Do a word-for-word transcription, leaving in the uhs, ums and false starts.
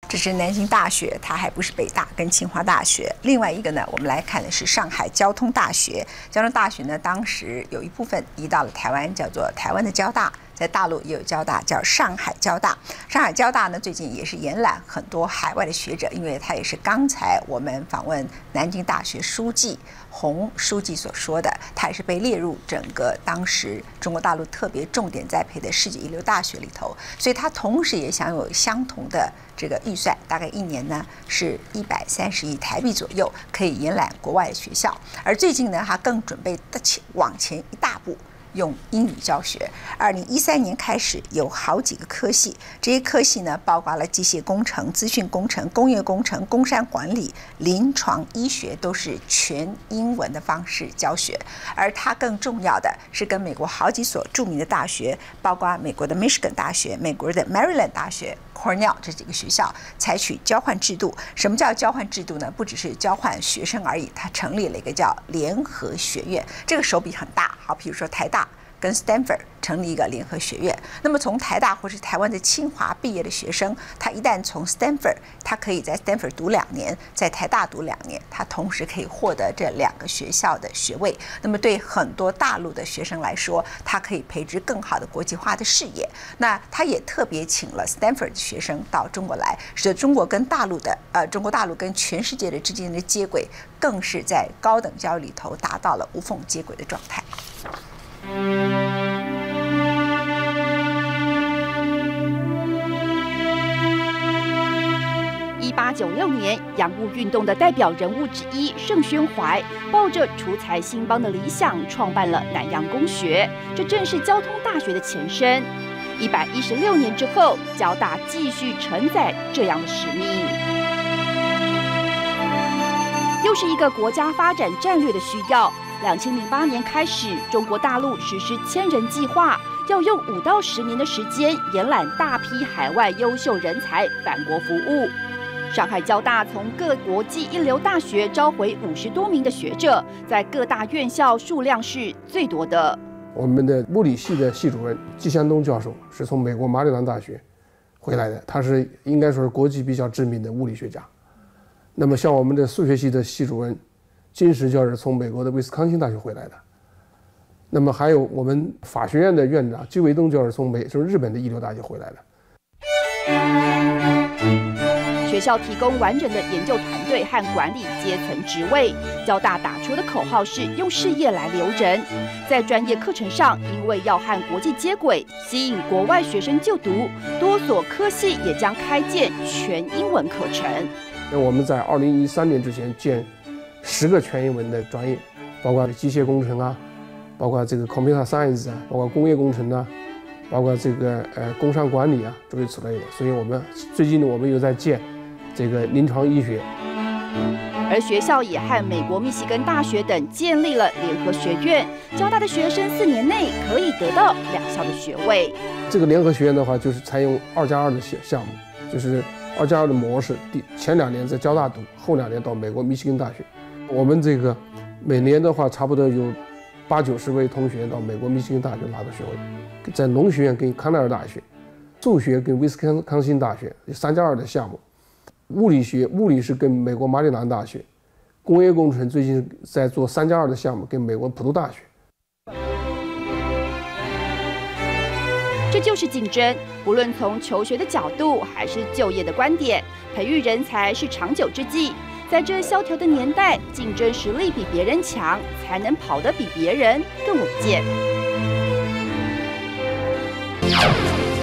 这是南京大学，它还不是北大跟清华大学。另外一个呢，我们来看的是上海交通大学。交通大学呢，当时有一部分移到了台湾，叫做台湾的交大。在大陆也有交大，叫上海交大。上海交大呢，最近也是延揽很多海外的学者，因为它也是刚才我们访问南京大学书记洪书记所说的，它也是被列入整个当时中国大陆特别重点栽培的世界一流大学里头，所以它同时也享有相同的这个预算，大概一年呢是一百三十亿台币左右，可以延揽国外的学校。而最近呢，它更准备往前一大步。用英语教学。二零一三年开始有好几个科系，这些科系呢包括了机械工程、资讯工程、工业工程、工商管理、临床医学，都是全英文的方式教学。而它更重要的是跟美国好几所著名的大学，包括美国的 Michigan 大学、美国的 Maryland 大学、Cornell 这几个学校采取交换制度。什么叫交换制度呢？不只是交换学生而已，它成立了一个叫联合学院，这个手笔很大。好，比如说台大跟 Stanford 成立一个联合学院，那么从台大或是台湾的清华毕业的学生，他一旦从 Stanford， 他可以在 Stanford 读两年，在台大读两年，他同时可以获得这两个学校的学位。那么对很多大陆的学生来说，他可以培植更好的国际化的视野。那他也特别请了 Stanford 的学生到中国来，使得中国跟大陆的呃中国大陆跟全世界的之间的接轨，更是在高等教育里头达到了无缝接轨的状态。 一八九六年，洋务运动的代表人物之一盛宣怀，抱着除财兴邦的理想，创办了南洋公学，这正是交通大学的前身。一百一十六年之后，交大继续承载这样的使命，又是一个国家发展战略的需要。两千零八年开始，中国大陆实施千人计划，要用五到十年的时间延揽大批海外优秀人才返国服务。上海交大从各国际一流大学召回五十多名的学者，在各大院校数量是最多的。 我们的物理系的系主任季向东教授是从美国马里兰大学回来的，他是应该说是国际比较知名的物理学家。那么像我们的数学系的系主任金石教授从美国的威斯康星大学回来的，那么还有我们法学院的院长季维东教授从美就是日本的一流大学回来的。 学校提供完整的研究团队和管理阶层职位。交大打出的口号是用事业来留人。在专业课程上，因为要和国际接轨，吸引国外学生就读，多所科系也将开建全英文课程。 那我们在二零一三年之前建十个全英文的专业，包括机械工程啊，包括这个 computer science 啊，包括工业工程啊，包括这个呃工商管理啊，诸如此类的。所以我们最近呢，我们又在建这个临床医学。 而学校也和美国密西根大学等建立了联合学院，交大的学生四年内可以得到两校的学位。 这个联合学院的话，就是采用二加二的项目，就是二加二的模式，第前两年在交大读，后两年到美国密西根大学。我们这个每年的话，差不多有八九十位同学到美国密西根大学拿到学位，在农学院跟康奈尔大学，数学跟威斯康星大学三加二的项目，物理学物理是跟美国马里兰大学，工业工程最近在做三加二的项目，跟美国普渡大学。 这就是竞争，不论从求学的角度还是就业的观点，培育人才是长久之计。在这萧条的年代，竞争实力比别人强，才能跑得比别人更稳健。